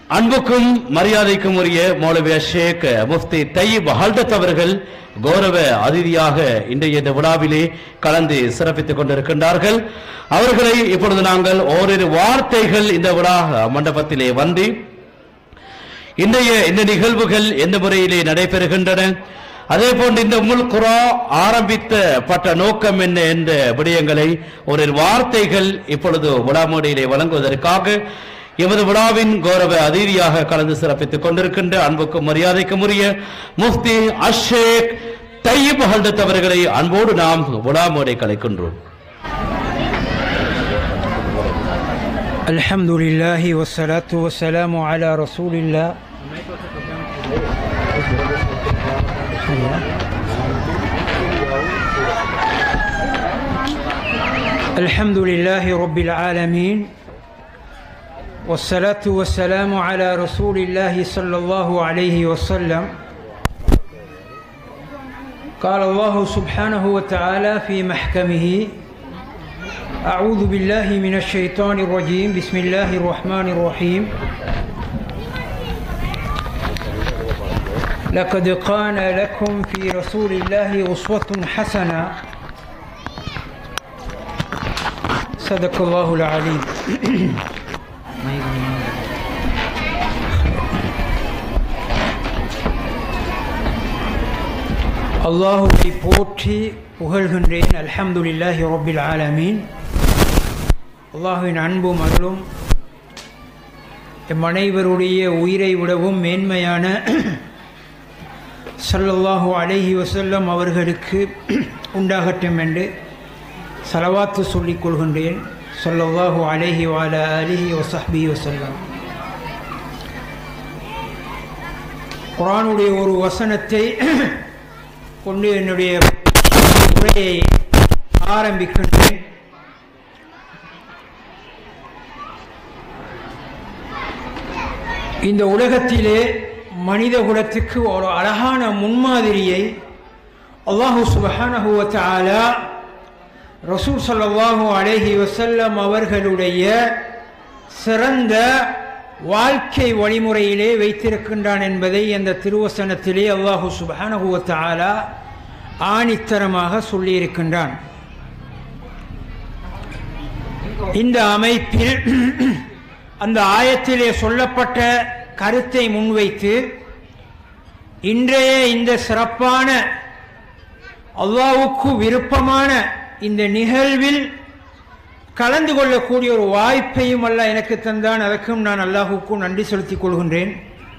அன்புக்கும் மரியாதைக்கும் உரிய மௌலவி ஷேக் முஃப்தி தையீப் ஹல்தத் அவர்கள் கௌரவ அதிதியாக இன்றைய இந்த விழாவிலே கலந்து சிறப்பித்துக் கொண்டிருக்கின்றார்கள். அவர்களை இப்பொழுது நாங்கள் ஓரிரு வார்த்தைகள் இந்த விழா மண்டபத்திலே வந்து இன்றைய இந்த நிகழ்வுகள் எந்த முறையிலே நடைபெறுகின்றன, அதே போன்று இந்த உம்முல் குரா ஆரம்பிக்கப்பட்ட நோக்கம் என்ன என்ற விடயங்களை ஒரு வார்த்தைகள் இப்பொழுது விழா மேடையிலே வழங்குவதற்காக எமது விழாவின் கௌரவ அதிதியாக கலந்து சிறப்பித்துக் கொண்டிருக்கின்ற அன்புக்கும் மரியாதைக்கும் உரிய முஃப்தி ஷேக் தையீப் ஹல்தத் அவர்களை அன்போடு நாம் விழா மேடை கலைக்கின்றோம். அல்ஹம்துலில்லாஹி வஸ்ஸலாத்து வஸ்ஸலாமு அலா ரசூலில்லாஹ். அல்ஹம்துலில்லாஹி ரப்பில் ஆலமீன் والصلاة والسلام على رسول الله صلى الله عليه وسلم. قال الله سبحانه وتعالى في محكمه: أعوذ بالله من الشيطان الرجيم، بسم الله الرحمن الرحيم. لقد كان لكم في رسول الله أسوة حسنة. صدق الله العليم. அல்லாஹுவை போற்றி புகழ்கின்றேன். அல்ஹம்துலில்லாஹி ரப்பில் ஆலமீன். அல்லாஹுவின் அன்பும் அருளும் எம் அனைவருடைய உயிரை விடவும் மேன்மையான ஸல்லல்லாஹு அலைஹி வஸல்லம் அவர்களுக்கு உண்டாகட்டும் என்று ஸலவாத்து சொல்லிக் கொள்கின்றேன். ஸல்லல்லாஹு அலைஹி வஅலா ஆலிஹி வஸஹ்பிஹி வஸல்லம். குர்ஆனுடைய ஒரு வசனத்தை கொண்டு என்னுடைய உரையை ஆரம்பிக்கின்றேன். இந்த உலகத்திலே மனித குலத்துக்கு ஒரு அழகான முன்மாதிரியை அல்லாஹு சுப்ஹானஹு வ தஆலா ரசூல் ஸல்லல்லாஹு அலைஹி வஸல்லம் அவர்களுடைய சிறந்த வாழ்க்கை வழிமுறையிலே வைத்திருக்கின்றான் என்பதை அந்த திருவசனத்திலே அல்லாஹு சுப்ஹானஹு வ தஆலா ஆணித்தரமாக சொல்லியிருக்கின்றான். இந்த அமைப்பில் அந்த ஆயத்திலே சொல்லப்பட்ட கருத்தை முன்வைத்து இன்றைய இந்த சிறப்பான அல்லாஹ்வுக்கு விருப்பமான இந்த நிகழ்வில் கலந்து கொள்ளக்கூடிய ஒரு வாய்ப்பையும் அல்லாஹ் எனக்கு தந்தான். அதற்கும் நான் அல்லாஹ்வுக்கும் நன்றி செலுத்திக் கொள்கின்றேன்.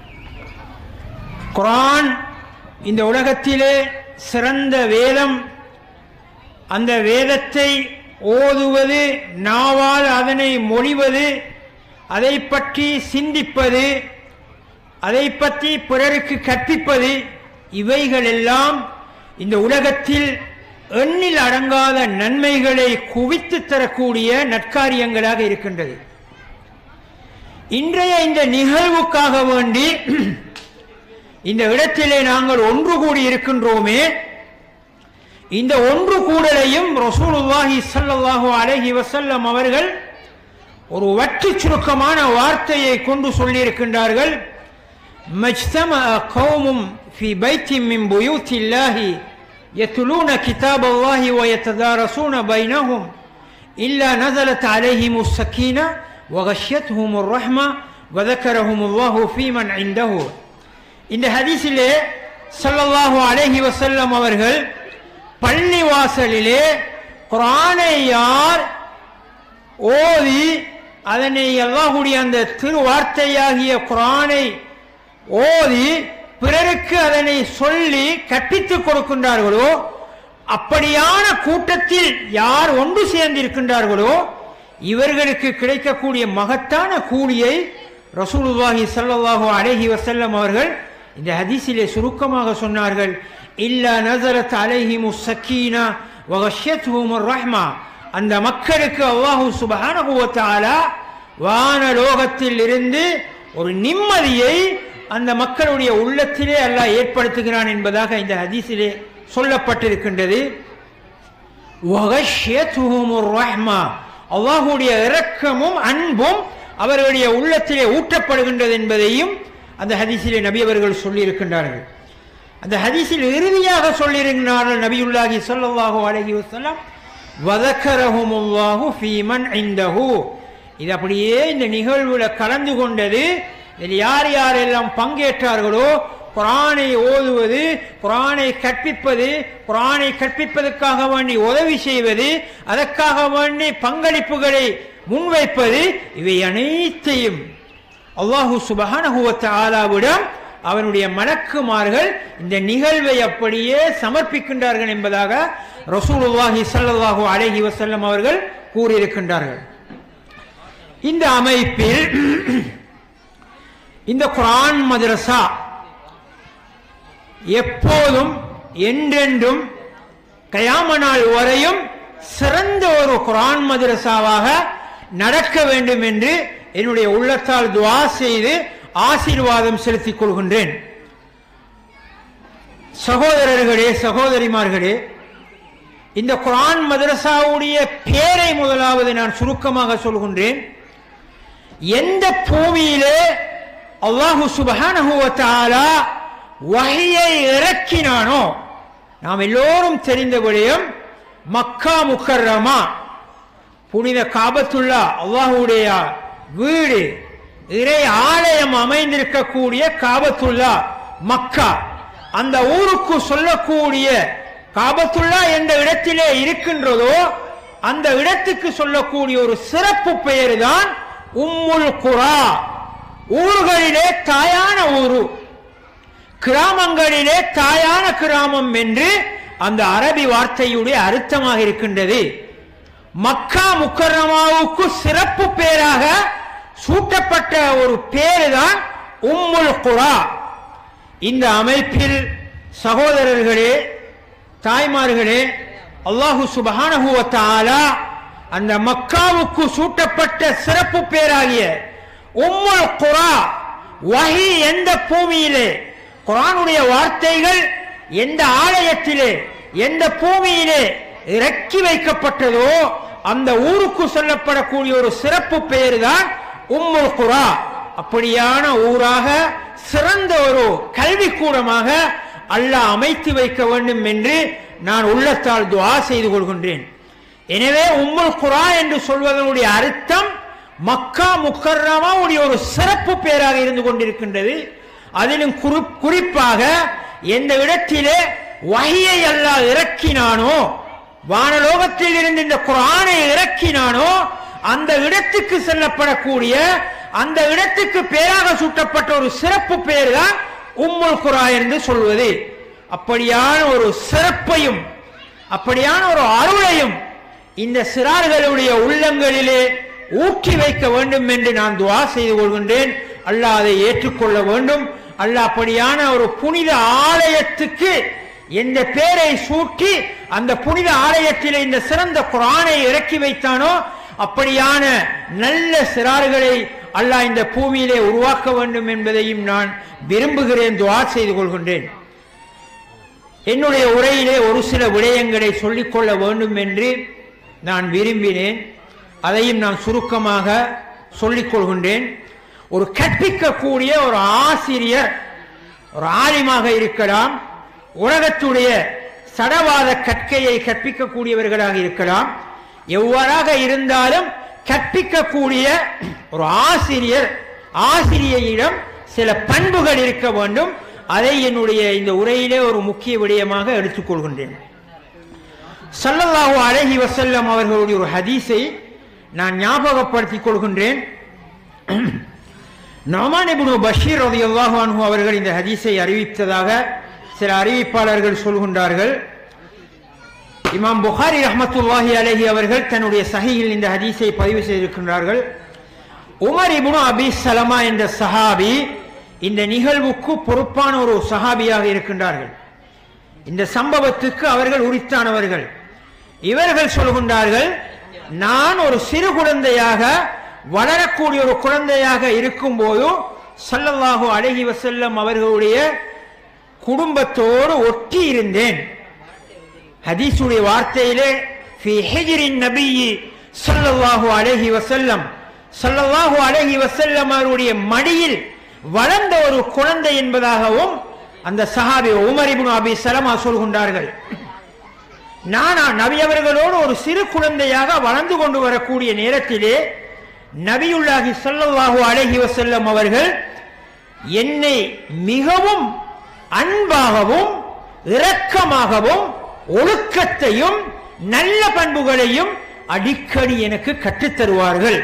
குர்ஆன் இந்த உலகத்திலே சிறந்த வேதம். அந்த வேதத்தை ஓதுவது, நாவால் அதனை மொழிவது, அதை பற்றி சிந்திப்பது, அதை பற்றி பிறருக்கு கற்பிப்பது, இவைகளெல்லாம் இந்த உலகத்தில் எண்ணில் அடங்காத நன்மைகளை குவித்து தரக்கூடிய நற்காரியங்களாக இருக்கின்றது. இன்றைய இந்த நிகழ்வுக்காக வேண்டி இந்த இடத்திலே நாங்கள் ஒன்று கூடி இருக்கின்றோமே, இந்த ஒன்று கூடலையும் ரசூலுல்லாஹி ஸல்லல்லாஹு அலைஹி வஸல்லம் அவர்கள் ஒரு வட்டு சுருக்கமான வார்த்தையை கொண்டு சொல்லியிருக்கின்றார்கள். மஜ்தமஅ கௌமும் ஃபீ பைத்தின் மின் புயூத்தில்லாஹி يتلون كتاب الله ويتدارسون بينهم إلا نزلت عليهم السكينة وغشيتهم الرحمة وذكرهم الله في من عنده. இந்த ஹதீஸிலே ஸல்லல்லாஹு அலைஹி வஸல்லம் அவர்கள் பள்ளிவாசலிலே குர்ஆனை யார் ஓதி அதனை அல்லாஹ்வுடைய அந்த திருவார்த்தையாகிய குர்ஆனை ஓதி பிறருக்கு அதனை சொல்லி கற்பித்துக் கொடுக்கின்றார்களோ, அப்படியான கூட்டத்தில் யார் ஒன்று சேர்ந்திருக்கின்றார்களோ இவர்களுக்கு கிடைக்கக்கூடிய மகத்தான கூலியை ரசூலுல்லாஹி ஸல்லல்லாஹு அலைஹி வஸல்லம் அவர்கள் இந்த ஹதீஸிலே சுருக்கமாக சொன்னார்கள். இல்லா நஸரத் அலைஹிமுஸ் ஸக்கீனா வ கஷ்யத்துஹுமுர் ரஹ்மா. அந்த மக்களுக்கு அல்லாஹ் சுப்ஹானஹு வ தஆலா வானலோகத்தில் இருந்து ஒரு நிம்மதியை அந்த மக்களுடைய உள்ளத்திலே அல்லாஹ் ஏற்படுத்துகிறான் என்பதாக இந்த ஹதீஸிலே சொல்லப்பட்டிருக்கின்றது. வகஷ்யத்துஹுமுர் ரஹ்மா. அல்லாஹ்வுடைய இரக்கமும் அன்பும் அவர்களுடைய உள்ளத்திலே ஊற்றப்படுகின்றது என்பதையும் அந்த ஹதீஸிலே நபி அவர்கள் சொல்லியிருக்கின்றார்கள். அந்த ஹதீஸில் இறுதியாக சொல்லியிருக்கிறார்கள் நபியுல்லாஹி ஸல்லல்லாஹு அலைஹி வஸல்லம், வதக்கரஹுமுல்லாஹு ஃபீமன் இன்தஹு. இது அப்படியே இந்த நிகழ்வில் கலந்து கொண்டது. இதில் யார் யாரெல்லாம் பங்கேற்றார்களோ, குர்ஆனை ஓதுவது, குர்ஆனை கற்பிப்பது, குர்ஆனை கற்பிப்பதற்காக வேண்டி உதவி செய்வது, அதற்காக வேண்டி பங்களிப்புகளை முன்வைப்பது, இவை அனைத்தையும் அல்லாஹு சுப்ஹானஹு வ தஆலாவிடம் அவனுடைய மலக்குமார்கள் இந்த நிகழ்வை அப்படியே சமர்ப்பிக்கின்றார்கள் என்பதாக ரசூலுல்லாஹி ஸல்லல்லாஹு அலைஹி வஸல்லம் அவர்கள் கூறியிருக்கின்றார்கள். இந்த அமைப்பில் இந்த குர்ஆன் மதரசா எப்போதும் என்றென்றும் கயாம நாள் வரையும் சிறந்த ஒரு குர்ஆன் மதரசாவாக நடக்க வேண்டும் என்று என்னுடைய உள்ளத்தால் துஆ செய்து ஆசீர்வாதம் செலுத்திக் கொள்கின்றேன். சகோதரர்களே, சகோதரிமார்களே, இந்த குர்ஆன் மதரசாவுடைய பேரை முதலாவது நான் சுருக்கமாக சொல்கின்றேன். எந்த பூமியிலே அல்லாஹு சுப்ஹானஹு வ தஆலா வஹியை இறக்கினானோ, நாம் எல்லோரும் தெரிந்த விடயம், மக்கா முக்கர்ரமா புனித காபத்துல்லா அல்லாஹ்வுடைய வீடு, இறை ஆலயம் அமைந்திருக்கக்கூடிய காபத்துல்லா மக்கா, அந்த ஊருக்கு சொல்லக்கூடிய காபத்துல்லா எந்த இடத்திலே இருக்கின்றதோ அந்த இடத்துக்கு சொல்லக்கூடிய ஒரு சிறப்பு பெயர் தான் உம்முல் குரா. ஊர்களிலே தாயான ஊரு, கிராமங்களிலே தாயான கிராமம் என்று அந்த அரபி வார்த்தையுடைய அர்த்தமாக இருக்கின்றது. மக்கா முக்கர்ரமாவுக்கு சிறப்பு பெயராக சூட்டப்பட்ட ஒரு பேரு தான் உம்முல் குரா. இந்த அமைப்பில் சகோதரர்களே, தாய்மார்களே, அல்லாஹு சுப்ஹானஹு வ தஆலா அந்த மக்காவுக்கு சூட்டப்பட்ட சிறப்பு பேராகிய உம்முல் குரா, வஹி எந்த பூமியிலே, குர்ஆனுடைய வார்த்தைகள் எந்த ஆலயத்திலே, எந்த பூமியிலே இறக்கி வைக்கப்பட்டதோ அந்த ஊருக்கு சொல்லப்படக்கூடிய ஒரு சிறப்பு பெயர் தான் உம்முல் குரா. அப்படியான ஊராக, சிறந்த ஒரு கல்விக்கூடமாக அல்லாஹ் அமைத்து வைக்க வேண்டும் என்று நான் உள்ளத்தால் துஆ செய்து கொள்கின்றேன். எனவே உம்முல் குரா என்று சொல்வதனுடைய அர்த்தம் மக்கா முக்கர்ரமாவுடைய ஒரு சிறப்பு பெயராக இருந்து கொண்டிருக்கின்றது. அதிலும் குறிப்பாக எந்த இடத்திலே வஹியை அல்லாஹ் இறக்கினானோ, வானலோகத்தில் இருந்து இந்த குர்ஆனை இறக்கினானோ, அந்த இடத்துக்கு செல்லப்படக்கூடிய, அந்த இடத்துக்கு பேராக சூட்டப்பட்ட ஒரு சிறப்பு பெயர் தான் உம்முல் குரா என்று சொல்வது. அப்படியான ஒரு சிறப்பையும் அப்படியான ஒரு அருளையும் இந்த சிறார்களுடைய உள்ளங்களிலே ஊற்றி வைக்க வேண்டும் என்று நான் துஆ செய்து கொள்கின்றேன். அல்லாஹ் அதை ஏற்றுக்கொள்ள வேண்டும். அல்லாஹ் அப்படியான ஒரு புனித ஆலயத்துக்கு எந்த பேரை சூட்டி அந்த புனித ஆலயத்திலே இந்த சிறந்த குர்ஆனை இறக்கி வைத்தானோ, அப்படியான நல்ல சிறார்களை அல்லாஹ் இந்த பூமியிலே உருவாக்க வேண்டும் என்பதையும் நான் விரும்புகிறேன், துஆ செய்து கொள்கின்றேன். என்னுடைய உரையிலே ஒரு சில விடயங்களை சொல்லிக்கொள்ள வேண்டும் என்று நான் விரும்பினேன். அதையும் நான் சுருக்கமாக சொல்லிக் கொள்கின்றேன். ஒரு கற்பிக்கக்கூடிய ஒரு ஆசிரியர், ஒரு ஆலிமாக இருக்கலாம், உலகத்துடைய சடவாத கற்கையை கற்பிக்கக்கூடியவர்களாக இருக்கலாம், எவ்வாறாக இருந்தாலும் கற்பிக்கக்கூடிய ஒரு ஆசிரியர், ஆசிரியரிடம் சில பண்புகள் இருக்க வேண்டும். அதை என்னுடைய இந்த உரையிலே ஒரு முக்கிய விடயமாக எடுத்துக்கொள்கின்றேன். ஸல்லல்லாஹு அலைஹி வஸல்லம் அவர்களுடைய ஒரு ஹதீஸை நான் ஞாபகப்படுத்திக் கொள்கின்றேன். நுஅமான் இப்னு பஷீர் ரலியல்லாஹு அன்ஹு அவர்கள் இந்த ஹதீஸை அறிவித்ததாக சில அறிவிப்பாளர்கள் சொல்கின்றார்கள். இமாம் புகாரி ரஹ்மத்துல்லாஹி அலைஹி அவர்கள் தன்னுடைய சஹீஹில் இந்த ஹதீஸை பதிவு செய்திருக்கின்றார்கள். உமர் இப்னு அபி ஸலமா என்ற சஹாபி இந்த நிகழ்வுக்கு பொறுப்பான ஒரு சஹாபியாக இருக்கின்றார்கள். இந்த சம்பவத்துக்கு அவர்கள் உரித்தானவர்கள். இவர்கள் சொல்கின்றார்கள், நான் ஒரு சிறு குழந்தையாக, வளரக்கூடிய ஒரு குழந்தையாக இருக்கும்போது ஸல்லல்லாஹு அலைஹி வஸல்லம் அவர்களுடைய குடும்பத்தோடு ஒட்டி இருந்தேன். ஹதீஸுடைய வார்த்தையிலே ஃபி ஹிஜ்ரின் நபியி ஸல்லல்லாஹு அலைஹி வஸல்லம், ஸல்லல்லாஹு அலைஹி வஸல்லம் அவருடைய மடியில் வளர்ந்த ஒரு குழந்தை என்பதாகவும் அந்த சஹாபி உமர் இப்னு அபி ஸலமா சொல்கின்றார்கள். நான் நபி அவர்களோடு ஒரு சிறு குழந்தையாக வளர்ந்து கொண்டு வரக்கூடிய நேரத்திலே நபியுல்லாஹி ஸல்லல்லாஹு அலைஹி வஸல்லம் அவர்கள் என்னை மிகவும் அன்பாகவும் இரக்கமாகவும் ஒழுக்கத்தையும் நல்ல பண்புகளையும் அடிக்கடி எனக்கு கற்றுத் தருவார்கள்.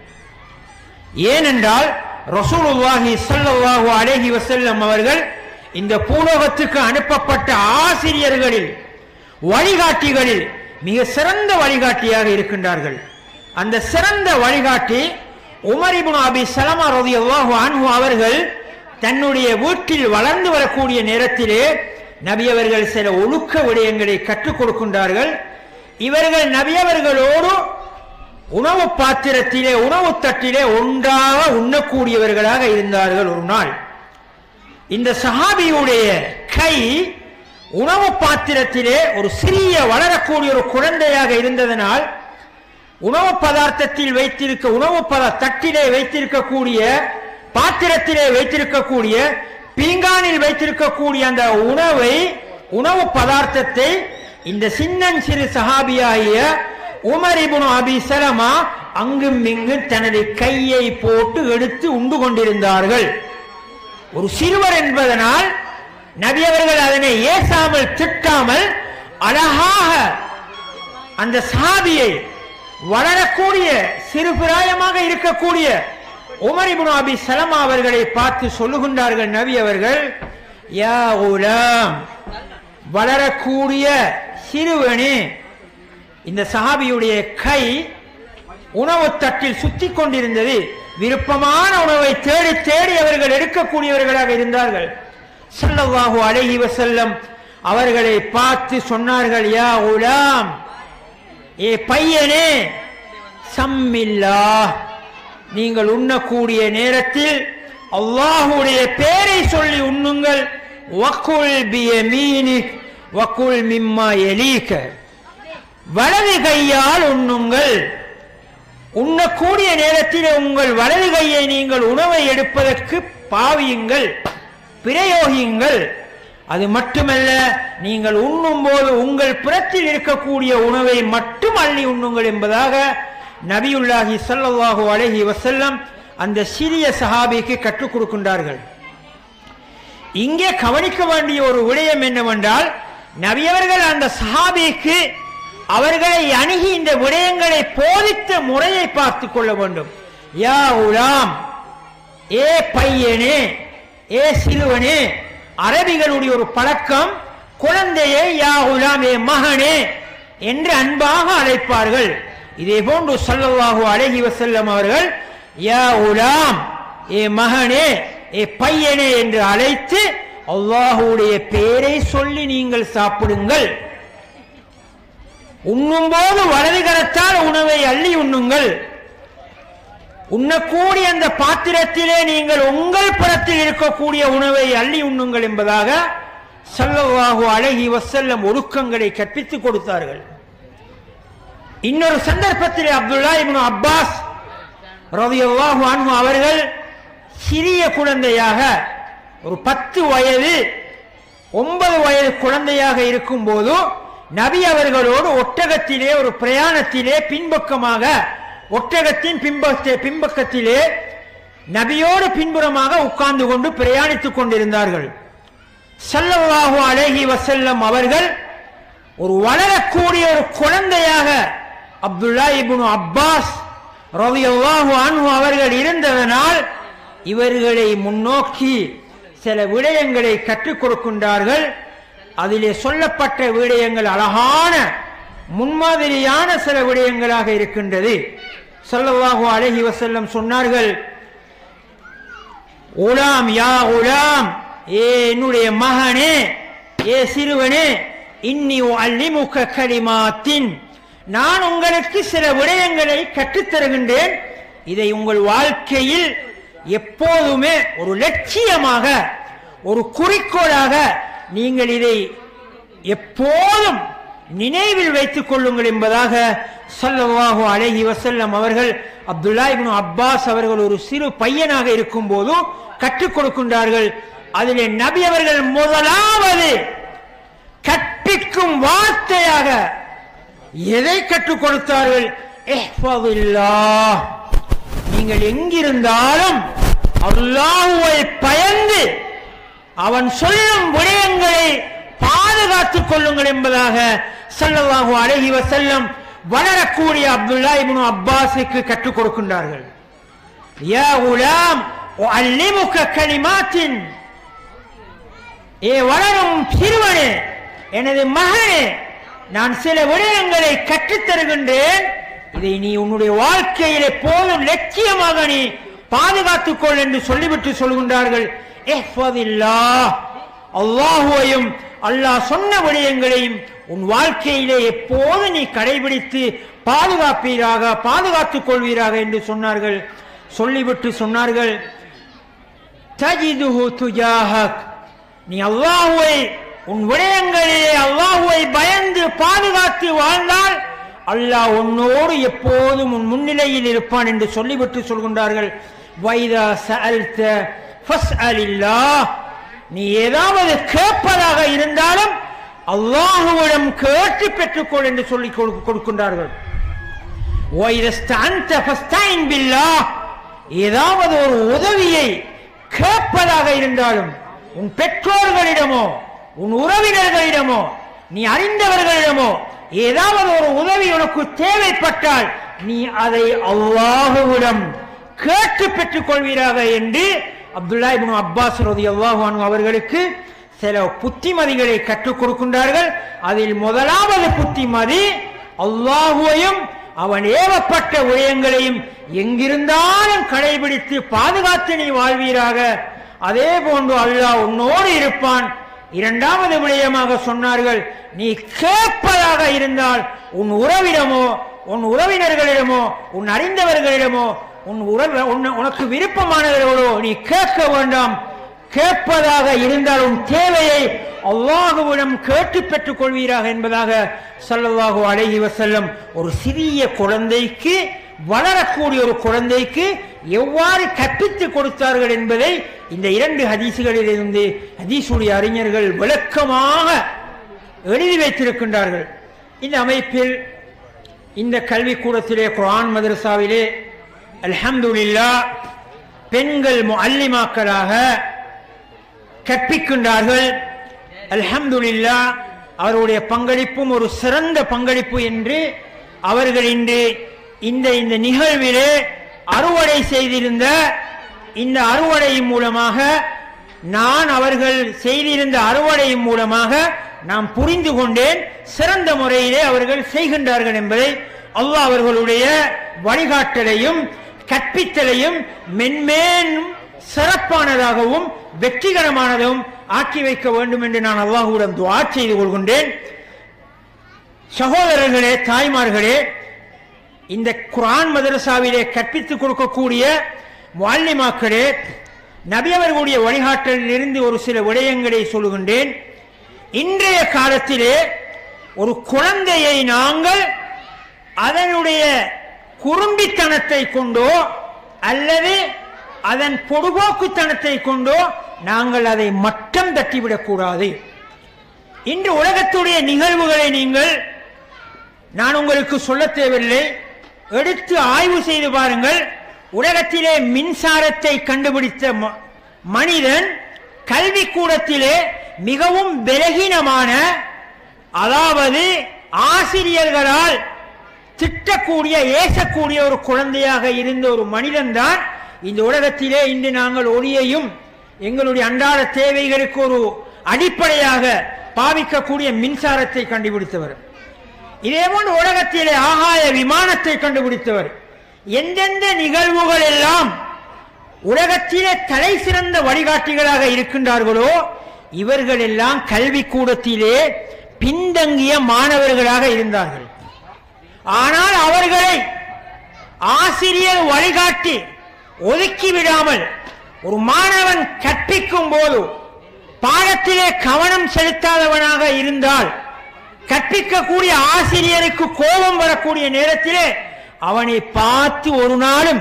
ஏனென்றால் ரசூலுல்லாஹி ஸல்லல்லாஹு அலைஹி வஸல்லம் அவர்கள் இந்த பூலோகத்துக்கு அனுப்பப்பட்ட ஆசிரியர்களில் வழிகாட்டிகளில் மிக சிறந்த வழிகாட்டியாக இருக்கின்றார்கள். அந்த சிறந்த வழிகாட்டி உமர் இப்னு அபி ஸலமா ரலியல்லாஹு அன்ஹு அவர்கள் தன்னுடைய வீட்டில் வளர்ந்து வரக்கூடிய நேரத்திலே நபி அவர்கள் சில ஒழுக்க விடயங்களை கற்றுக் கொடுக்கின்றார்கள். இவர்கள் நபி அவர்களோடு உணவு பாத்திரத்திலே உணவு தட்டிலே ஒன்றாக உண்ணக்கூடியவர்களாக இருந்தார்கள். ஒரு நாள் இந்த சஹாபியுடைய கை உணவு பாத்திரத்திலே ஒரு சிறிய வளரக்கூடிய ஒரு குழந்தையாக இருந்ததனால் உணவு பதார்த்தத்தில் வைத்திருக்க உணவு தட்டிலே வைத்திருக்கக்கூடிய பாத்திரத்திலே வைத்திருக்கக்கூடிய பீங்கானில் வைத்திருக்கக்கூடிய அந்த உணவு பதார்த்தத்தை இந்த சின்னஞ்சிறு சஹாபியாகிய உமர் இப்னு அபி ஸலமா அங்கும் இங்கும் தனது கையை போட்டு எடுத்து உண்டு கொண்டிருந்தார்கள். ஒரு சிறுவர் என்பதனால் நபி அவர்கள் அதனை ஏசாமல் திட்டாமல் அழகாக அந்த சஹாபியை வளரக்கூடிய சிறுபிராயமாக இருக்கக்கூடிய உமர் இப்னு அபி ஸலமா அவர்களை பார்த்து சொல்லுகின்றார்கள் நபி அவர்கள், யா குலாம், வளரக்கூடிய சிறுவனே. இந்த சஹாபியுடைய கை உணவு தட்டில் சுத்தி கொண்டிருந்தது. விருப்பமான உணவை தேடி தேடி அவர்கள் எடுக்கக்கூடியவர்களாக இருந்தார்கள். ஸல்லல்லாஹு அலைஹி வஸல்லம் அவர்களை பார்த்து சொன்னார்கள், யா குலாம், ஏ பையனே, சம்மில்லாஹ், நீங்கள் உண்ணக்கூடிய நேரத்தில் அல்லாஹ்வுடைய பெயரை சொல்லி உண்ணுங்கள். வகுல் பியமீனிக் வகுல் மிம்மா யலீக, வலது கையால் உண்ணுங்கள். உண்ணக்கூடிய நேரத்தில் உங்கள் வலது கையை நீங்கள் உணவை எடுப்பதற்கு பாவியுங்கள், பிரயோகியுங்கள். அது மட்டுமல்ல, நீங்கள் உண்ணும் போது உங்கள் புறத்தில் இருக்கக்கூடிய உணவை மட்டும் அள்ளி உண்ணுங்கள் என்பதாக நபியுல்லாஹி ஸல்லல்லாஹு அலைஹி வஸல்லம் அந்த சிறிய சஹாபிக்கு கற்றுக் கொடுக்கின்றார்கள். இங்கே கவனிக்க வேண்டிய ஒரு விடயம் என்னவென்றால், நபி அவர்கள் அந்த சஹாபிக்கு அவர்களை அணுகி இந்த விடயங்களை போதித்த முறையை பார்த்து கொள்ள வேண்டும். யா குலாம், ஏ பையனே, ஏ சிறுவனே. அரபிகளுடைய ஒரு பழக்கம், குழந்தையை யா குலாம், ஏ மகனே என்று அன்பாக அழைப்பார்கள். இதே போன்று ஸல்லல்லாஹு அலைஹி வஸல்லம் அவர்கள் யா குலாம், ஏ மகனே, ஏ பையனே என்று அழைத்து அல்லாஹ்வுடைய பெயரை சொல்லி நீங்கள் சாப்பிடுங்கள். உண்ணும் போது வலது கரத்தால் உணவை அள்ளி உண்ணுங்கள். உண்ணக்கூடிய அந்த பாத்திரத்திலே நீங்கள் உங்கள் புறத்தில் இருக்கக்கூடிய உணவை அள்ளி உண்ணுங்கள் என்பதாக ஸல்லல்லாஹு அலைஹி வஸல்லம் ஒழுக்கங்களை கற்பித்துக் கொடுத்தார்கள். இன்னொரு சந்தர்ப்பத்திலே அப்துல்லாஹ் இப்னு அப்பாஸ் ரலியல்லாஹு அன்ஹு அவர்கள் சிறிய குழந்தையாக ஒரு 10 வயது 9 வயது குழந்தையாக இருக்கும் போது நபி அவர்களோடு ஒட்டகத்திலே ஒரு பிரயாணத்திலே பின்பக்கமாக ஒட்டகத்தின் பின்பக்கத்திலே நபியோடு பின்புறமாக உட்கார்ந்து கொண்டு பிரயாணித்துக் கொண்டிருந்தார்கள். ஸல்லல்லாஹு அலைஹி வஸல்லம் அவர்கள் ஒரு வளரக்கூடிய ஒரு குழந்தையாக அப்துல்லாஹ் இப்னு அப்பாஸ் ரலியல்லாஹு அன்ஹு அவர்கள் இருந்ததனால் இவர்களை முன்னோக்கி சில விடயங்களை கற்றுக் கொடுக்கின்றார்கள். அதிலே சொல்லப்பட்ட விடயங்கள் அழகான முன்மாதிரியான சில விடயங்களாக இருக்கின்றது. ஸல்லல்லாஹு அலைஹி வஸல்லம் சொன்னார்கள், குலாம், யா குலாம், ஏ என்னுடைய மகனே, ஏ சிறுவனே, இன்னி உஅல்லிமுக கலிமாத்தின், நான் உங்களுக்கு சில விடயங்களை கற்றுத்தருகின்றேன். இதை உங்கள் வாழ்க்கையில் எப்போதுமே ஒரு லட்சியமாக, ஒரு குறிக்கோளாக நீங்கள் இதை எப்போதும் நினைவில் வைத்துக் கொள்ளுங்கள் என்பதாக ஸல்லல்லாஹு அலைஹி வஸல்லம் அவர்கள் அப்துல்லா இப்னு அப்பாஸ் அவர்கள் ஒரு சிறு பையனாக இருக்கும் போது கற்றுக் கொடுக்கின்றார்கள். அதிலே நபி அவர்கள் முதலாவது கற்பிக்கும் வார்த்தையாக எதை கற்றுக் கொடுத்தார்கள்? இஹ்ஃபதில்லாஹ், நீங்கள் எங்கிருந்தாலும் அல்லாஹ்வை பயந்து அவன் சொல்லும் விடயங்களை பாதுகாத்துக் கொள்ளுங்கள் என்பதாக ஸல்லல்லாஹு அலைஹி வஸல்லம் வளரக்கூடிய அப்துல்லா இப்னு அப்பாஸுக்கு கற்றுக் கொடுக்கின்றார்கள். யா குலாம் உஅல்லிமுக கலிமாத்தின், ஏ வளரும் சிறுவனே, எனது மகனே, நான் சில விடயங்களை கற்றுத் தருகின்றேன், இதை நீ உன்னுடைய வாழ்க்கையிலே போதும் லட்சியமாக நீ பாதுகாத்துக் கொள் என்று சொல்லிவிட்டு சொல்கின்றார்கள். இஹ்ஃபதில்லாஹ், அல்லாஹுவையும் அல்லாஹ் சொன்ன விடயங்களையும் உன் வாழ்க்கையிலே எப்போது நீ கடைபிடித்து பாதுகாத்துக் கொள்வீராக என்று சொன்னார்கள். சொல்லிவிட்டு சொன்னார்கள், தஜிதுஹு துஜாஹக், நீ அல்லாஹுவை உன் விடயங்களிலே அல்லாஹுவை பயந்து பாதுகாத்து வாழ்ந்தால் அல்லாஹ் உன்னோடு எப்போதும் உன் முன்னிலையில் இருப்பான் என்று சொல்லிவிட்டு சொல்கின்றார்கள். வைதா சஅல்த ஃபஸ்அலில்லாஹ், நீ ஏதாவது கேட்பதாக இருந்தாலும் அல்லாஹுவிடம் கேட்டு பெற்றுக்கொள் என்று சொல்லி கொடுக்கின்றார்கள். வைதஸ்தஅன்த ஃபஸ்தஇன் பில்லாஹ், ஏதாவது ஒரு உதவியை கேட்பதாக இருந்தாலும் உன் பெற்றோர்களிடமோ உன் உறவினர்களிடமோ நீ அறிந்தவர்களிடமோ ஏதாவது ஒரு உதவி உனக்கு தேவைப்பட்டால் நீ அதை அல்லாஹுவிடம் கேட்டு பெற்றுக் கொள்வீராக என்று அப்துல்லா இப்னு அப்பாஸ் ரலியல்லாஹு அன்ஹு அவர்களுக்கு சில புத்திமதிகளை கற்றுக் கொடுக்கின்றார்கள். அதில் முதலாவது புத்திமதி, அல்லாஹுவையும் அவன் ஏவப்பட்ட விடயங்களையும் எங்கிருந்தாலும் கடைபிடித்து பாதுகாத்து நீ வாழ்வீராக, அதே போன்று அல்லாஹ் உன்னோடு இருப்பான். இரண்டாவது விடயமாக சொன்னார்கள், நீ கேட்பதாக இருந்தால் உன் உறவிடமோ உன் உறவினர்களிடமோ உன் அறிந்தவர்களிடமோ உனக்கு விருப்பமானவர்களோ நீ கேட்க வேண்டாம். கேட்பதாக இருந்தால் உன் தேவையை அல்லாஹுவிடம் கேட்டு பெற்றுக் கொள்வீராக என்பதாக ஸல்லல்லாஹு அலைஹி வஸல்லம் ஒரு சிறிய குழந்தைக்கு, வளரக்கூடிய ஒரு குழந்தைக்கு எவ்வாறு கற்பித்துக் கொடுத்தார்கள் என்பதை இந்த இரண்டு ஹதீசுகளிலிருந்து ஹதீசுடைய அறிஞர்கள் விளக்கமாக எழுதி வைத்திருக்கின்றார்கள். இந்த அமைப்பில் இந்த கல்விக்கூடத்திலே குர்ஆன் மதரசாவிலே அல்ஹம்துலில்லாஹ் பெண்கள் முஅல்லிமாக்களாக கற்பிக்கின்றார்கள். அல்ஹம்துலில்லாஹ் அவருடைய பங்களிப்பும் ஒரு சிறந்த பங்களிப்பு என்று அவர்கள் இன்று இந்த நிகழ்விலே அறுவடை செய்திருந்த இந்த அறுவடையின் மூலமாக நான் அவர்கள் செய்திருந்த அறுவடையின் மூலமாக நாம் புரிந்து கொண்டேன், சிறந்த முறையிலே அவர்கள் செய்கின்றார்கள் என்பதை. அல்லாஹ் அவர்களுடைய வழிகாட்டலையும் கற்பித்தலையும் மென்மேலும் சிறப்பானதாகவும் வெற்றிகரமானதும் ஆக்கி வைக்க வேண்டும் என்று நான் அல்லாஹ்விடம் துஆ செய்து கொள்கின்றேன். சகோதரர்களே, தாய்மார்களே, இந்த குர்ஆன் மதரசாவிலே கற்பித்துக் கொடுக்கக்கூடிய முஅல்லிமாக்களே, நபி அவர்களுடைய வழிகாட்டலில் இருந்து ஒரு சில விடயங்களை சொல்கின்றேன். இன்றைய காலத்திலே ஒரு குழந்தையை நாங்கள் அதனுடைய குறும்பித்தனத்தை கொண்டோ அல்லது அதன் பொடுபோக்குத்தனத்தை கொண்டோ நாங்கள் அதை மட்டம் தட்டிவிடக்கூடாது. இன்று உலகத்துடைய நிகழ்வுகளை நான் உங்களுக்கு சொல்ல தேவையில்லை, எடுத்து ஆய்வு செய்து பாருங்கள். உலகத்திலே மின்சாரத்தை கண்டுபிடித்த மனிதன் கல்விக்கூடத்திலே மிகவும் பலகீனமான, அதாவது ஆசிரியர்களால் திட்டக்கூடிய ஏசக்கூடிய ஒரு குழந்தையாக இருந்த ஒரு மனிதன்தான் இந்த உலகத்திலே இன்று நாங்கள் ஒளியையும் எங்களுடைய அன்றாட தேவைகளுக்கு ஒரு அடிப்படையாக பாவிக்கக்கூடிய மின்சாரத்தை கண்டுபிடித்தவர். இதேபோன்று உலகத்திலே ஆகாய விமானத்தை கண்டுபிடித்தவர். எந்தெந்த நிகழ்வுகள் எல்லாம் உலகத்திலே தலை சிறந்த வழிகாட்டிகளாக இருக்கின்றார்களோ இவர்கள் எல்லாம் கல்விக்கூடத்திலே பின்தங்கிய மாணவர்களாக இருந்தார்கள். ஆனால் அவர்களை ஆசிரியர் வழிகாட்டி ஒதுக்கிவிடாமல் ஒரு மாணவன் கற்பிக்கும் போது பாடத்திலே கவனம் செலுத்தாதவனாக இருந்தால் கற்பிக்கக்கூடிய ஆசிரியருக்கு கோபம் வரக்கூடிய நேரத்திலே அவனை பார்த்து ஒரு நாளும்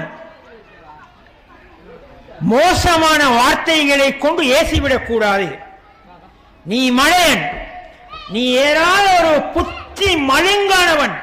மோசமான வார்த்தைகளை கொண்டு ஏசிவிடக் கூடாது. நீ மடையன், நீ ஏதாவது ஒரு புத்தி மழுங்கானவன்,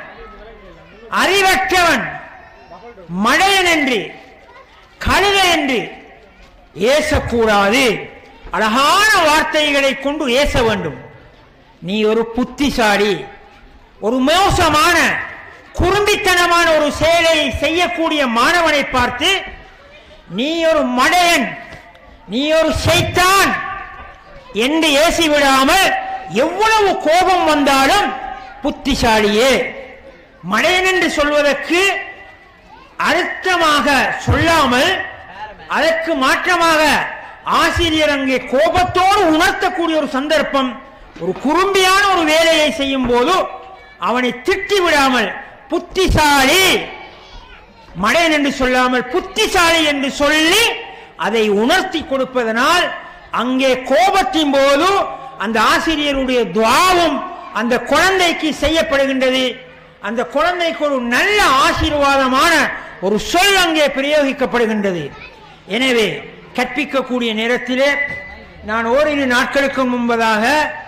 அறிவற்றவன், மடையன் என்று கழுத என்று ஏசக்கூடாது. அழகான வார்த்தைகளை கொண்டு ஏச வேண்டும். நீ ஒரு புத்திசாலி, ஒரு மோசமான குறும்பித்தனமான ஒரு செயலை செய்யக்கூடிய மாணவனை பார்த்து நீ ஒரு மடையன், நீ ஒரு ஷைத்தான் என்று ஏசிவிடாமல் எவ்வளவு கோபம் வந்தாலும் புத்திசாலியே, மடையன் என்று சொல்வதற்கு அர்த்தமாக சொல்லாமல் அதற்கு மாற்றமாக ஆசிரியர் அங்கே கோபத்தோடு உணர்த்தக்கூடிய ஒரு சந்தர்ப்பம், ஒரு குறும்பியான ஒரு வேலையை செய்யும் போது அவனை திட்டி விடாமல் புத்திசாலி, மடையன் என்று சொல்லாமல் புத்திசாலி என்று சொல்லி அதை உணர்த்தி கொடுப்பதனால் அங்கே கோபத்தின் போது அந்த ஆசிரியருடைய துஆவும் அந்த குழந்தைக்கு செய்யப்படுகின்றது. அந்த குழந்தைக்கு ஒரு நல்ல ஆசீர்வாதமான ஒரு சொல் அங்கே பிரயோகிக்கப்படுகின்றது. எனவே கற்பிக்கக்கூடிய நேரத்திலே நான் ஓரிரு நாட்களுக்கு முன்பதாக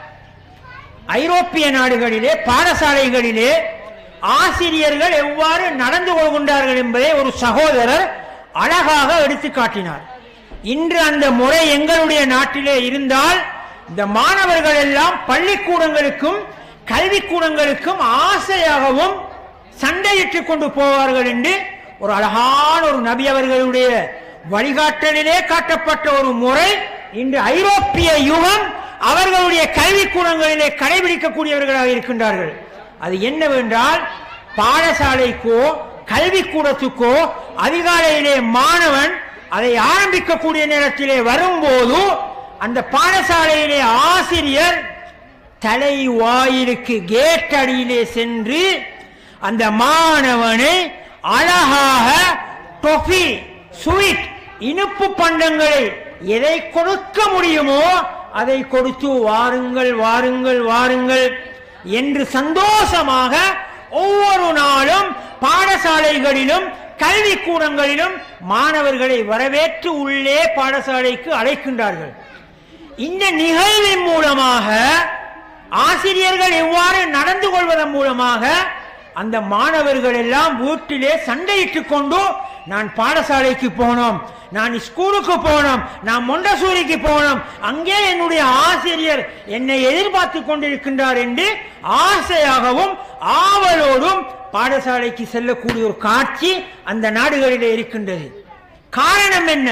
ஐரோப்பிய நாடுகளிலே பாடசாலைகளிலே ஆசிரியர்கள் எவ்வாறு நடந்து கொள்கின்றார்கள் என்பதை ஒரு சகோதரர் அழகாக எடுத்து காட்டினார். இன்று அந்த முறை எங்களுடைய நாட்டிலே இருந்தால் இந்த மாணவர்கள் எல்லாம் பள்ளிக்கூடங்களுக்கும் கல்விக்கூடங்களுக்கும் ஆசையாகவும் சண்டையிட்டுக் கொண்டு போவார்கள் என்று ஒரு அழகான ஒரு நபி அவர்களுடைய வழிகாட்டலிலே காட்டப்பட்ட ஒரு முறை இன்று ஐரோப்பிய யுகம் அவர்களுடைய கல்விக்கூடங்களிலே கடைபிடிக்கக்கூடியவர்களாக இருக்கின்றார்கள். அது என்னவென்றால், பாடசாலைக்கோ கல்விக்கூடத்துக்கோ அதிகாலையிலே மாணவன் அதை ஆரம்பிக்கக்கூடிய நேரத்திலே வரும்போது அந்த பாடசாலையிலே ஆசிரியர் தலை வாயிலுக்கு கேட் அடியிலே சென்று அந்த மாணவனை அழகாக டொஃபி, ஸ்வீட், இனிப்பு பண்டங்களை எதை கொடுக்க முடியுமோ அதை கொடுத்து வாருங்கள் வாருங்கள் வாருங்கள் என்று சந்தோஷமாக ஒவ்வொரு நாளும் பாடசாலைகளிலும் கல்விக்கூடங்களிலும் மாணவர்களை வரவேற்று உள்ளே பாடசாலைக்கு அழைக்கின்றார்கள். இந்த நிகழ்வின் மூலமாக ஆசிரியர்கள் எவ்வாறு நடந்து கொள்வதன் மூலமாக அந்த மாணவர்கள் எல்லாம் வீட்டிலே சண்டையிட்டுக் கொண்டு நான் பாடசாலைக்கு போனோம், நான் ஸ்கூலுக்கு போனோம், நான் மொண்டசூரிக்கு போனோம், அங்கே என்னுடைய ஆசிரியர் என்னை எதிர்பார்த்து கொண்டிருக்கின்றார் என்று ஆசையாகவும் ஆவலோடும் பாடசாலைக்கு செல்லக்கூடிய ஒரு காட்சி அந்த நாடுகளிலே இருக்கின்றது. காரணம் என்ன?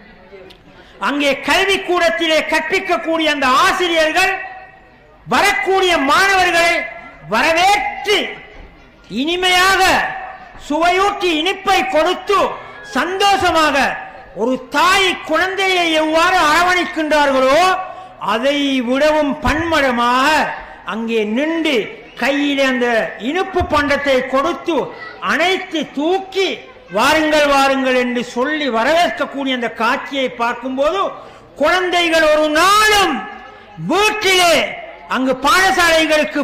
அங்கே கல்விக்கூடத்திலே கற்பிக்கக்கூடிய அந்த ஆசிரியர்கள் வரக்கூடிய மாணவர்களை வரவேற்று இனிமையாக சுவையூட்டி இனிப்பை கொடுத்து சந்தோஷமாக ஒரு தாய் குழந்தையை எவ்வாறு அரவணைக்கின்றார்களோ அதை விடவும் பன்மடமாக அங்கே நின்று கையில் அந்த இனிப்பு பண்டத்தை கொடுத்து அணைத்து தூக்கி வாருங்கள் வாருங்கள் என்று சொல்லி வரவேற்கக்கூடிய அந்த காட்சியை பார்க்கும்போது குழந்தைகள் ஒரு நாளும் வீட்டிலே அங்கு பாடசாலைகளுக்கு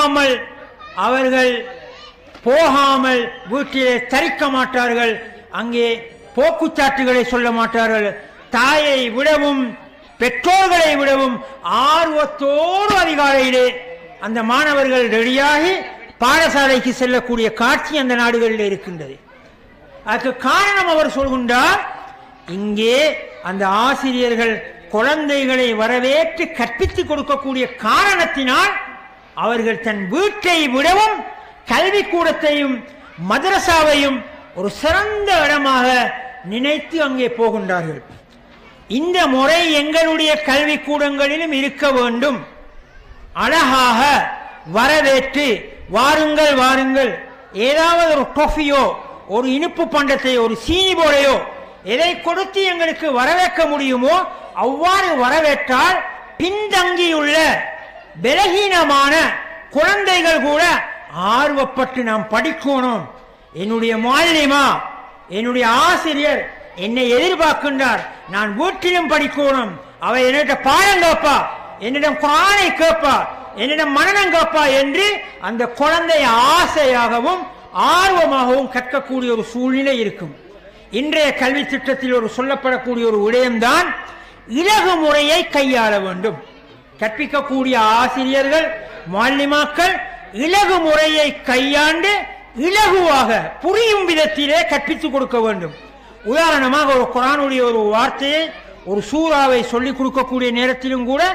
போகாமல் வீட்டிலே தரிக்க மாட்டார்கள், அங்கே போக்குச்சாட்டுகளை சொல்ல மாட்டார்கள். தாயை விடவும் பெற்றோர்களை விடவும் ஆர்வத்தோடு அதிகாலையிலே அந்த மாணவர்கள் ரெடியாகி பாடசாலைக்கு செல்லக்கூடிய காட்சி அந்த நாடுகளில் இருக்கின்றது. அதுக்கு காரணம் அவர் சொல்கின்றார், இங்கே அந்த ஆசிரியர்கள் குழந்தைகளை வரவேற்று கற்பித்துக் கொடுக்கக்கூடிய காரணத்தினால் அவர்கள் தன் வீட்டை விடவும் கல்விக்கூடத்தையும் மதரசாவையும் ஒரு சிறந்த இடமாக நினைத்து அங்கே போகின்றார்கள். இந்த முறை எங்களுடைய கல்விக்கூடங்களிலும் இருக்க வேண்டும். அழகாக வரவேற்று வாருங்கள் வாருங்கள், ஏதாவது ஒரு டொஃபியோ ஒரு இனிப்பு பண்டத்தையோ ஒரு சீனி போலையோ எதை கொடுத்து எங்களுக்கு வரவேற்க முடியுமோ அவ்வாறு வரவேற்றால் பின்தங்கியுள்ள பலகீனமான குழந்தைகள் கூட ஆர்வப்பட்டு நாம் படிக்கணும், என்னுடைய மாலிமா என்னுடைய ஆசிரியர் என்னை எதிர்பார்க்கின்றார், நான் வீட்டிலும் படிக்கணும், அவ என்னிடம் பாடம் கேட்பா, என்னிடம் குர்ஆனை கேட்பா, என்னிடம் மனனம் கேப்பா என்று அந்த குழந்தை ஆசையாகவும் ஆர்வமாகவும் கற்கக்கூடிய ஒரு சூழ்நிலை இருக்கும். இன்றைய கல்வி திட்டத்தில் ஒரு சொல்லப்படக்கூடிய ஒரு விடயம்தான் இலகு முறையை கையாள வேண்டும். கற்பிக்கக்கூடிய ஆசிரியர்கள் முஅல்லிமாக்கள் இலகு முறையை கையாண்டு இலகுவாக புரியும் விதத்திலே கற்பித்துக் கொடுக்க வேண்டும். உதாரணமாக ஒரு குர்ஆனுடைய ஒரு வார்த்தையை ஒரு சூறாவை சொல்லிக் கொடுக்கக்கூடிய நேரத்திலும் கூட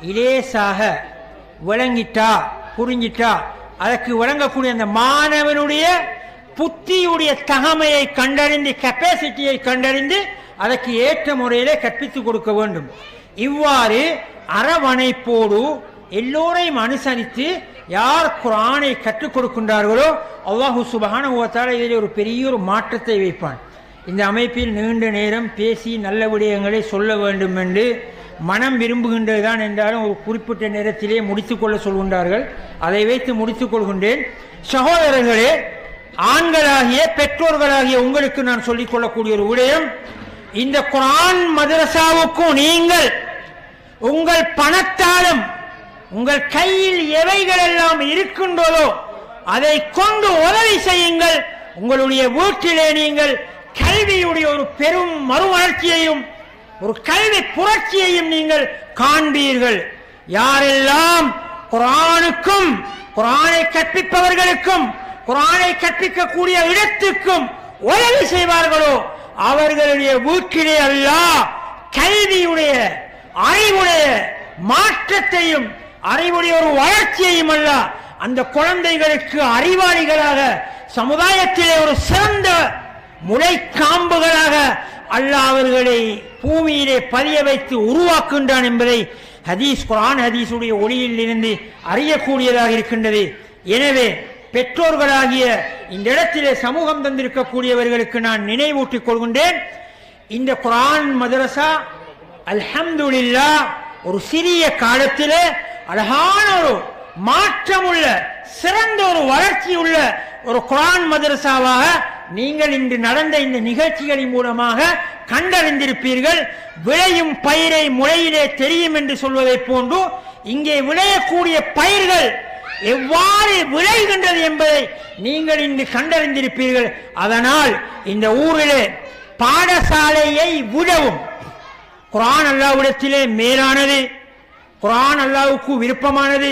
இலேசாக விளங்கிட்டா புரிஞ்சிட்டா அதற்கு விளங்கக்கூடிய அந்த மாணவனுடைய புத்தியுடைய தகமையை கண்டறிந்து கெப்பாசிட்டியை கண்டறிந்து அதற்கு ஏற்ற முறையிலே கற்பித்துக் கொடுக்க வேண்டும். இவ்வாறு அரவணைப்போடு எல்லோரையும் அனுசரித்து யார் குர்ஆனை கற்றுக் கொடுக்கின்றார்களோ அல்லாஹு சுப்ஹானஹு வ தஆலா இதில் ஒரு பெரிய ஒரு மாற்றத்தை வைப்பான். இந்த அமைப்பில் நீண்ட நேரம் பேசி நல்ல விடயங்களை சொல்ல வேண்டும் என்று மனம் விரும்புகின்றதுதான் என்றாலும் ஒரு குறிப்பிட்ட நேரத்திலே முடித்துக்கொள்ள சொல்கின்றார்கள். அதை வைத்து முடித்துக் கொள்கின்றேன். சகோதரர்களே, ஆண்களாகிய பெற்றோர்களாகிய உங்களுக்கு நான் சொல்லிக் கொள்ளக்கூடிய ஒரு விடயம், இந்த குர்ஆன் மதரசாவுக்கும் நீங்கள் உங்கள் பணத்தாலும் உங்கள் கையில் எவைகள் எல்லாம் இருக்கின்றதோ அதை கொண்டு உதவி செய்யுங்கள். உங்களுடைய வீட்டிலே நீங்கள் கல்வியுடைய ஒரு பெரும் மறுவளர்ச்சியையும் ஒரு கல்வி புரட்சியையும் நீங்கள் காண்பீர்கள். யாரெல்லாம் குர்ஆனுக்கும் குர்ஆனை கற்பிப்பவர்களுக்கும் குர்ஆனை கற்பிக்கக்கூடிய இடத்துக்கும் உதவி செய்வார்களோ அவர்களுடைய வீட்டிலே அல்லாஹ் கல்வியுடைய அறிவுடைய மாற்றத்தையும் அறிவுடைய ஒரு வளர்ச்சியையும் அல்ல அந்த குழந்தைகளுக்கு அறிவாளிகளாக சமுதாயத்திலே ஒரு சிறந்த முளைக்காம்புகளாக அல்லாஹ் அவர்களை பூமியிலே பதிய வைத்து உருவாக்குகின்றான் என்பதை ஹதீஸ் குர்ஆன் ஹதீஸுடைய ஒளியில் இருந்து அறியக்கூடியதாக இருக்கின்றது. எனவே பெற்றோர்களாகிய இந்த இடத்திலே சமூகம் தந்திருக்கக்கூடியவர்களுக்கு நான் நினைவூட்டிக் கொள்கின்றேன். இந்த குர்ஆன் மதரசா அல்ஹம்துலில்லாஹ் ஒரு சிறிய காலத்திலே அழகான ஒரு மாற்றமுள்ள சிறந்த ஒரு வளர்ச்சி உள்ள ஒரு குர்ஆன் மதரசாவாக நீங்கள் இன்று நடந்த இந்த நிகழ்ச்சிகளின் மூலமாக கண்டறிந்திருப்பீர்கள். விளையும் பயிரை முளையிலே தெரியும் என்று சொல்வதை போன்று இங்கே விளையக்கூடிய பயிர்கள் எவ்வாறு விளைகின்றது என்பதை நீங்கள் இன்று கண்டறிந்திருப்பீர்கள். அதனால் இந்த ஊரிலே பாடசாலையை விடவும் குர்ஆன் அல்லாஹ்விடத்திலே மேலானது, குர்ஆன் அல்லாஹ்வுக்கு விருப்பமானது.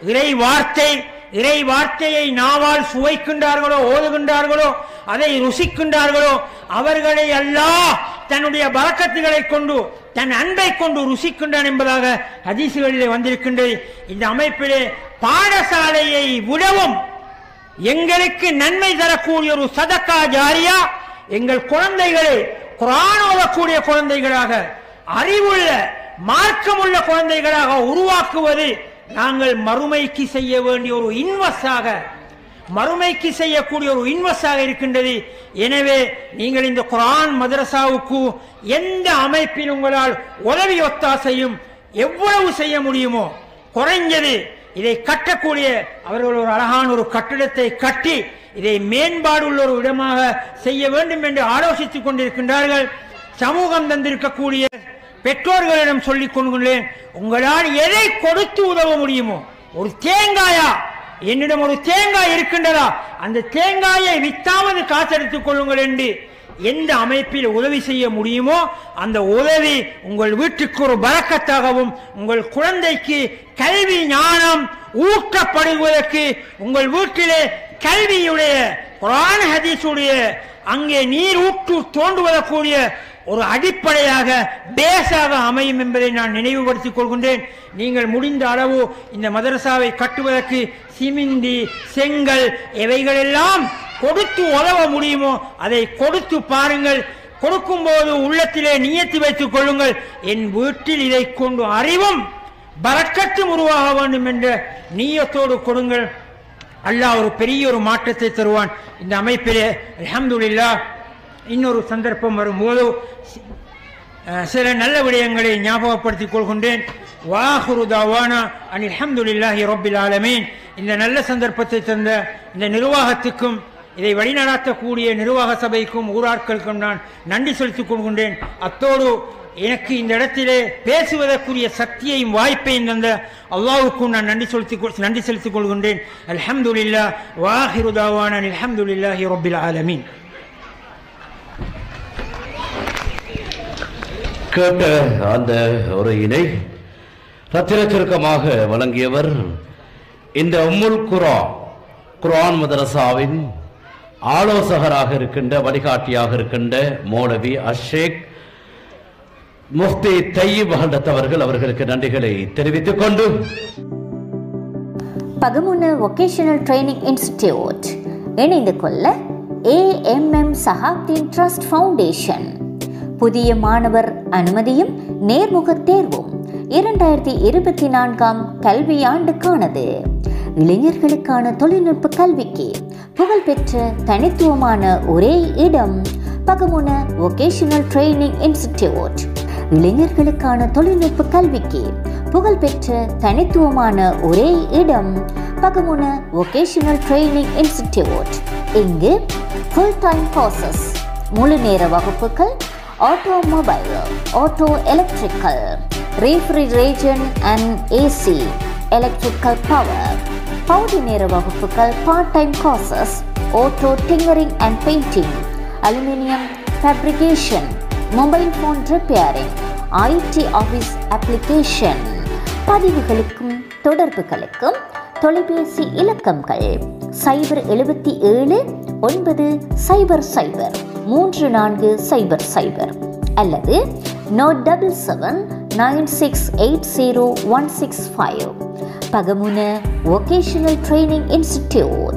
இறை வார்த்தையை நாவால் சுவைக்கின்றார்களோ ஓதுகின்றார்களோ அதை ருசிக்கின்றார்களோ அவர்களை அல்லாஹ் தன்னுடைய பரக்கத்துகளை கொண்டு தன் அன்பை கொண்டு ருசிக்கின்றான் என்பதாக ஹதீசுகளிலே வந்திருக்கின்றது. இந்த அமைப்பிலே பாடசாலையை விடவும் எங்களுக்கு நன்மை தரக்கூடிய ஒரு சதக்கா ஜாரியா எங்கள் குழந்தைகளை குர்ஆன் ஓதக்கூடிய குழந்தைகளாக அறிவுள்ள மார்க்கமுள்ள குழந்தைகளாக உருவாக்குவது நாங்கள் மறுமைக்கு செய்ய வேண்டிய ஒரு இன்வெஸ்டாக மறுமைக்கு செய்யக்கூடிய ஒரு இன்வெஸ்டாக இருக்கின்றது. எனவே நீங்கள் இந்த குர்ஆன் மதரசாவுக்கு எந்த அமைப்பில் உங்களால் உதவி ஒத்தாசையும் எவ்வளவு செய்ய முடியுமோ குறைஞ்சது இதை கட்டக்கூடிய அவர்கள் ஒரு அழகான ஒரு கட்டிடத்தை கட்டி இதை மேம்பாடுள்ள ஒரு இடமாக செய்ய வேண்டும் என்று ஆலோசித்துக் கொண்டிருக்கின்றார்கள். சமூகம் தந்திருக்கக்கூடிய பெற்றோர்களிடம் சொல்லிக் கொள்கிறேன், உங்களால் எதை கொடுத்து உதவ முடியுமோ, ஒரு தேங்காயா என்னிடம் ஒரு தேங்காய் இருக்கின்றதா அந்த தேங்காயை வித்தாவது காசெடுத்துக் கொள்ளுங்கள் என்று எந்த அமைப்பில் உதவி செய்ய முடியுமோ அந்த உதவி உங்கள் வீட்டுக்கு ஒரு பரக்கத்தாகவும் உங்கள் குழந்தைக்கு கல்வி ஞானம் ஊட்டப்படுவதற்கு உங்கள் வீட்டிலே கல்வியுடைய குர்ஆன் ஹதீஸுடைய அங்கே நீர் ஊற்று தோன்றுவதற்குரிய ஒரு அடிப்படையாக பேஸாக அமையும் என்பதை நான் நினைவுபடுத்திக் கொள்கின்றேன். நீங்கள் முடிந்த அளவு இந்த மதரசாவை கட்டுவதற்கு சிமிந்தி செங்கல் எவைகளெல்லாம் கொடுத்து உதவ முடியுமோ அதை கொடுத்து பாருங்கள். கொடுக்கும் போது உள்ளத்திலே நியத்து வைத்துக் கொள்ளுங்கள், என் வீட்டில் இதை கொண்டு அறிவும் பரக்கத்தும் உருவாக வேண்டும் என்ற நியத்தோடு கொடுங்கள். அல்லாஹ் ஒரு பெரிய ஒரு மாற்றத்தை தருவான் இந்த அமைப்பிலே. அல்ஹம்துலில்லாஹ். இன்னொரு சந்தர்ப்பம் வரும்போது சில நல்ல விடயங்களை ஞாபகப்படுத்திக் கொள்கின்றேன். வாஹிரு தஅவானா அனில் ஹம்துலில்லாஹி ரப்பில் ஆலமீன். இந்த நல்ல சந்தர்ப்பத்தை தந்த இந்த நிர்வாகத்துக்கும் இதை வழிநடத்தக்கூடிய நிர்வாக சபைக்கும் ஊராட்களுக்கும் நான் நன்றி செலுத்திக் கொள்கின்றேன். அத்தோடு எனக்கு இந்த இடத்திலே பேசுவதற்குரிய சக்தியையும் வாய்ப்பையும் தந்த அல்லாஹ்வுக்கு நான் நன்றி செலுத்திக் கொள்கின்றேன். அல்ஹம்துலில்லாஹ் வ ஆகிரு தாவானா அல்ஹம்துலில்லாஹி ரப்பில் ஆலமீன். கேட்ட அந்த உரையினை ரத்தின சுருக்கமாக வழங்கியவர் இந்த உம்முல் குர்ஆன் மதரசாவின் ஆலோசகராக இருக்கின்ற வழிகாட்டியாக இருக்கின்ற மௌலவி அஷேக் முஃப்தி தையிப் ஹல்டத் அவர்களுக்கு நன்றிகளை தெரிவித்துக் கொண்டு பகமுன வொகேஷனல் ட்ரைனிங் இன்ஸ்டிடியூட் இணைந்து கொள்ள AMM சஹாப்தீன் ட்ரஸ்ட் ஃபவுண்டேஷன் புதிய மாணவர் அனுமதியும் நேர்முக தேர்வும் 2024 கல்வியாண்டுக்கானது. இளைஞர்களுக்கான தொழில்நுட்ப கல்விக்கு புகழ்பெற்ற தனித்துவமான ஒரே இடம் பகமுன வொகேஷனல் ட்ரைனிங் இன்ஸ்டிடியூட். இளைஞர்களுக்கான தொழில்நுட்ப கல்விக்கு புகழ்பெற்ற தனித்துவமான ஒரே இடம் பகமுன வொகேஷனல் ட்ரைனிங் இன்ஸ்டிடியூட். இங்கு ஃபுல் டைம் கோர்சஸ், முழு நேர வகுப்புகள், automobile, auto electrical, refrigeration and AC, electrical power, பகுதி நேர வகுப்புகள், part time courses, auto tinkering and painting, aluminium fabrication, mobile phone repairing, IT office application. பதிவுகளுக்கும் தொடர்புகளுக்கும் தொலைபேசி இலக்கங்கள் 077 900 3400 அல்லது 979680 பகமுன வொகேஷனல் ட்ரைனிங் இன்ஸ்டிடியூட்.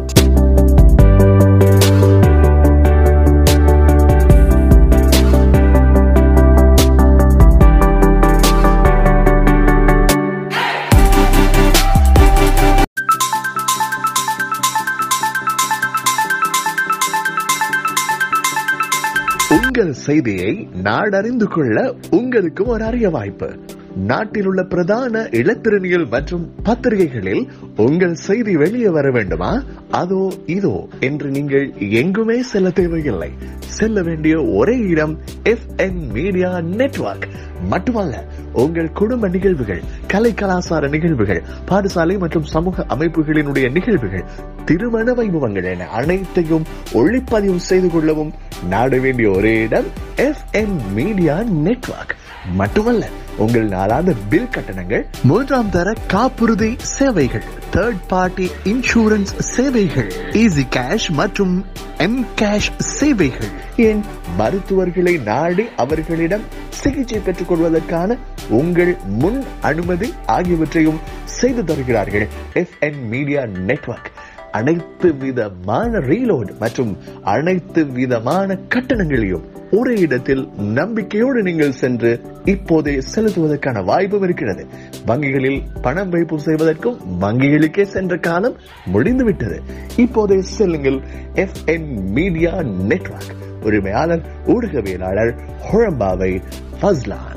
உங்கள் செய்தியை நாடறிந்து கொள்ள உங்களுக்கும் ஒரு அரிய வாய்ப்பு. நாட்டில் உள்ள பிரதான இலத்திரனியல் மற்றும் பத்திரிகைகளில் உங்கள் செய்தி வெளியே வர வேண்டுமா? அதோ இதோ என்று நீங்கள் எங்குமே செல்ல தேவையில்லை. செல்ல வேண்டிய ஒரே இடம் FN மீடியா நெட்வொர்க். மட்டுமல்ல, உங்கள் குடும்ப நிகழ்வுகள், கலை கலாசார நிகழ்வுகள், பாடசாலை மற்றும் சமூக அமைப்புகளினுடைய நிகழ்வுகள், திருமண வைபவங்கள் என அனைத்தையும் ஒளிப்பதிவு செய்து கொள்ளவும் நாட வேண்டிய ஒரே இடம் FN மீடியா நெட்வொர்க். மட்டுமல்ல, உங்கள் நாளாந்த பில் கட்டணங்கள், 3ஆம் தர காப்புறுதி சேவைகள், தேர்ட் பார்ட்டி இன்சூரன்ஸ் சேவைகள், ஈஸி கேஷ் மற்றும் எம் கேஷ் சேவைகள், ஏன் மருத்துவர்களை நாடி அவர்களிடம் சிகிச்சை பெற்றுக் கொள்வதற்கான உங்கள் முன் அனுமதி ஆகியவற்றையும் செய்து தருகிறார்கள் FN மீடியா நெட்வொர்க். அனைத்து விதமான ரீலோட் மற்றும் அனைத்து விதமான கட்டணங்களையும் ஒரே இடத்தில் நம்பிக்கையோடு நீங்கள் சென்று இப்போதே செலுத்துவதற்கான வாய்ப்பும் இருக்கிறது. வங்கிகளில் பணம் வைப்பு செய்வதற்கும் வங்கிகளுக்கே சென்ற காலம் முடிந்துவிட்டது. இப்போதே செல்லுங்கள் FN மீடியா நெட்வொர்க். உரிமையாளர் ஊடகவியலாளர் ஹொரம்பாவை Fazlan.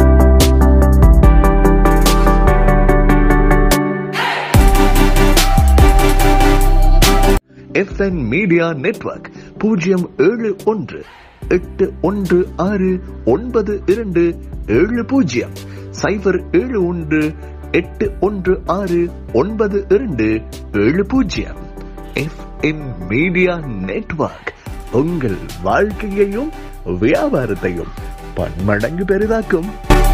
FN media network 071 8169270 071 8169270. FN media network உங்கள் வாழ்க்கையையும் வியாபாரத்தையும் பன்மடங்கு பெரிதாக்கும்.